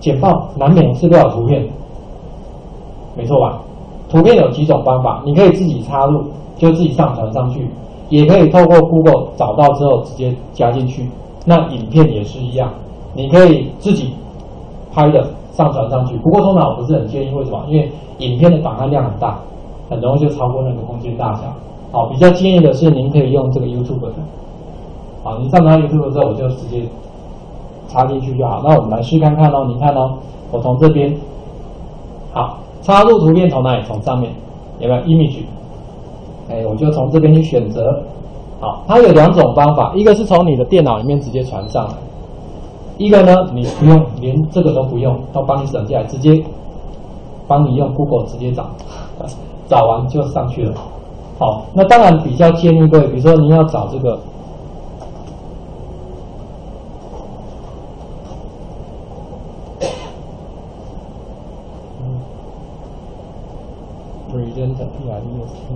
简报难免是不了图片，没错吧？图片有几种方法，你可以自己插入，就自己上传上去，也可以透过 Google 找到之后直接加进去。那影片也是一样，你可以自己拍的上传上去。不过通常我不是很建议，为什么？因为影片的档案量很大，很容易就超过那个空间大小。好，比较建议的是您可以用这个 YouTube 的。好，你上传 YouTube 之后，我就直接插进去就好。那我们来试看看哦，你看哦，我从这边，好，插入图片从哪里？从上面，有没有 Image？ 我就从这边去选择。好，它有两种方法，一个是从你的电脑里面直接传上来，一个呢你不用，连这个都不用，都帮你省下来，直接帮你用 Google 直接找，找完就上去了。好，那当然比较建议各位，比如说你要找这个。Present PREST，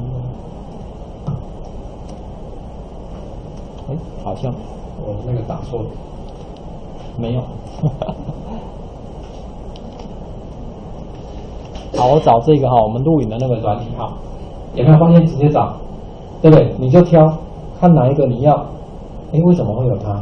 好像我那个打错了，没有。好，我找这个哈，我们录影的那个软体哈，有没有发现直接找，对不对？你就挑看哪一个你要，为什么会有它？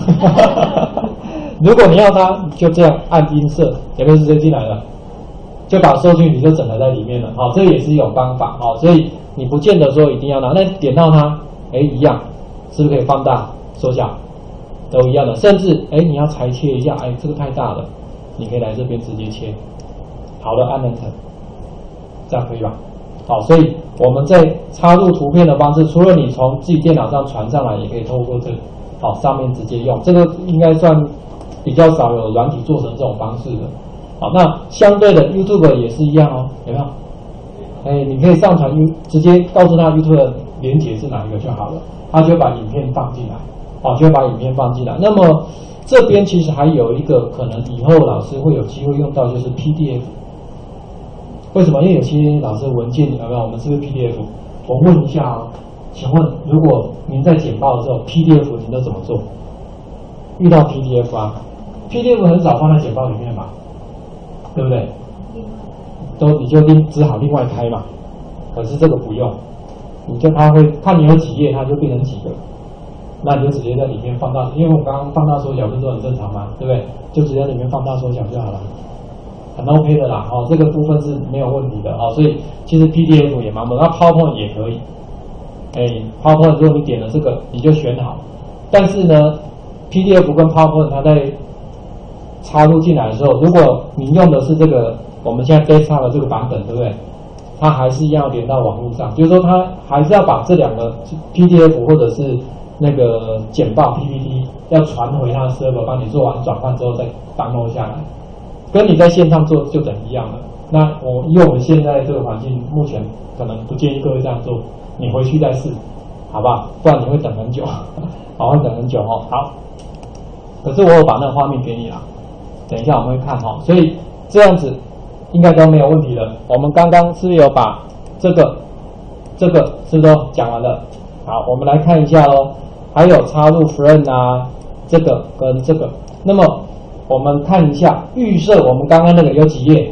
如果你要它，就这样按音色，有没有直接进来了？就把收据你就整合在里面了，好，这也是一种方法，好，所以你不见得说一定要拿，那点到它，一样，是不是可以放大、缩小，都一样的，甚至你要裁切一下，这个太大了，你可以来这边直接切，好了，按 Enter， 这样可以吧？好，所以我们在插入图片的方式，除了你从自己电脑上传上来，也可以透过这好上面直接用，这个应该算比较少有软体做成这种方式的。好，那相对的 YouTube 也是一样哦，有没有？你可以上传直接告诉他 YouTube 的连结是哪一个就好了，他就把影片放进来，就会把影片放进来。那么这边其实还有一个可能以后老师会有机会用到，就是 PDF。为什么？因为有些老师文件有没有？我们是不是 PDF？ 我问一下哦，请问如果您在简报的时候 PDF 您都怎么做？遇到 PDF 啊 ，PDF 很少放在简报里面吧？对不对？你就只好另外开嘛。可是这个不用，它会看你有几页，它就变成几个，那你就直接在里面放大，因为我刚刚放大缩小不是都很正常吗？对不对？就直接在里面放大缩小就好了，很 OK 的啦。这个部分是没有问题的所以其实 PDF 也蛮不错，那 PowerPoint 也可以。PowerPoint 如果你点了这个，你就选好。但是呢 ，PDF 跟 PowerPoint 它在插入进来的时候，如果你用的是这个我们现在 desktop 的这个版本，对不对？它还是一样连到网络上，就是说它还是要把这两个 PDF 或者是那个简报 PPT 要传回它的 server， 帮你做完转换之后再 download 下来，跟你在线上做就等一样了。那因为我们现在这个环境目前可能不建议各位这样做，你回去再试，好不好？不然你会等很久，会等很久好，可是我有把那个画面给你啦。等一下我们会看所以这样子应该都没有问题了。我们刚刚是不是有把这个是不是都讲完了？好，我们来看一下咯，还有插入 Frame 啊，这个跟这个。那么我们看一下预设，我们刚刚那个有几页？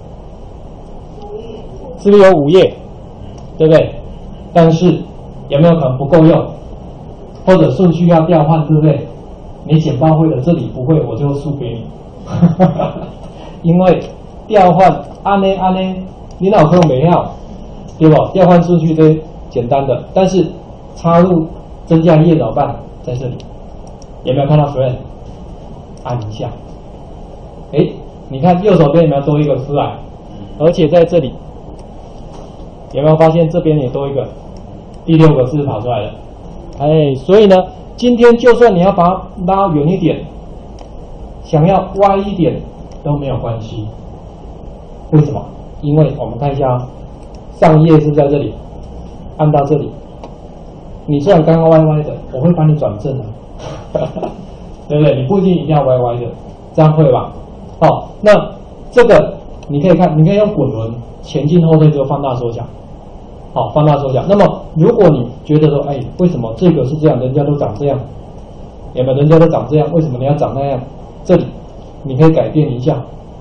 是不是有5页？对不对？但是有没有可能不够用，或者顺序要调换，对不对？你简报会的这里不会，我就输给你。因为调换按呢，你脑壳没要，对吧？调换顺序最简单的，但是插入增加页怎么办？在这里有没有看到 Frame？ 按一下，你看右手边有没有多一个出来？而且在这里有没有发现这边也多一个？第6个是跑出来的。所以呢，今天就算你要把它拉远一点，想要歪一点都没有关系。为什么？因为我们看一下上页是不是在这里？按到这里，你虽然刚刚歪歪的，我会帮你转正对不对？你不一定一定要歪歪的，这样会吧？那这个你可以看，你可以用滚轮前进后退就放大缩小。放大缩小。那么如果你觉得说，为什么这个是这样，人家都长这样，有没有？人家都长这样，为什么你要长那样？这里你可以改变一下，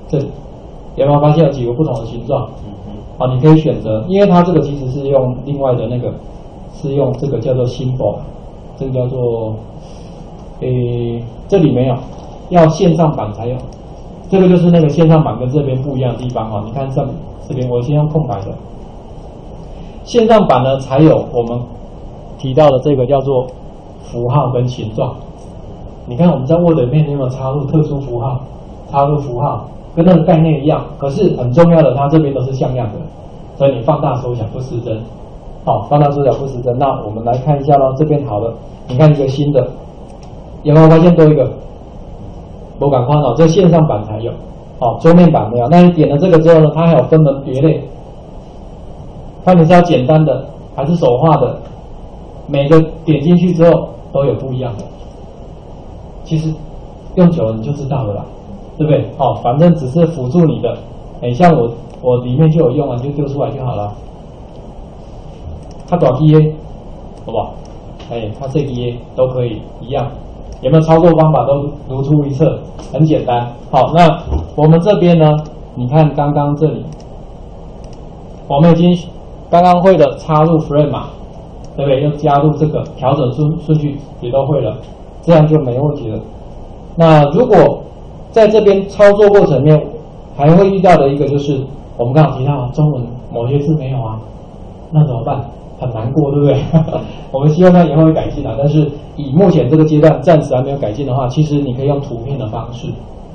这里有没有发现有几个不同的形状？好，你可以选择，因为它这个其实是用另外的那个，是用这个叫做 symbol， 这个叫做，这里没有，要线上版才有。这个就是那个线上版跟这边不一样的地方哈。你看这边我先用空白的，线上版呢才有我们提到的这个叫做符号跟形状。你看我们在 Word 里面有没有插入特殊符号？插入符号跟那个概念一样，可是很重要的，它这边都是像样的，所以你放大缩小不失真。好，放大缩小不失真。那我们来看一下咯，这边好了，你看一个新的，有没有发现多一个？不赶快哦，这线上版才有，哦，桌面版没有。那你点了这个之后呢，它还有分门别类，看你是要简单的还是手画的，每个点进去之后都有不一样的。其实用久了你就知道了啦，对不对？哦，反正只是辅助你的，像我里面就有用啊，就丢出来就好了。它短 EA， 好不好？它这 EA 都可以一样。有没有操作方法都如出一辙，很简单。好，那我们这边呢？你看刚刚这里，我们已经刚刚会的插入 frame 嘛，对不对？又加入这个调整顺序也都会了，这样就没问题了。那如果在这边操作过程里面还会遇到的一个就是我们刚刚提到中文某些字没有啊，那怎么办？很难过，对不对？我们希望它以后会改进啊，但是以目前这个阶段暂时还没有改进的话，其实你可以用图片的方式，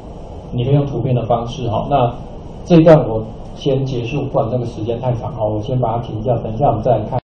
好，那这一段我先结束，不然那个时间太长，好，我先把它停掉，等一下我们再来看。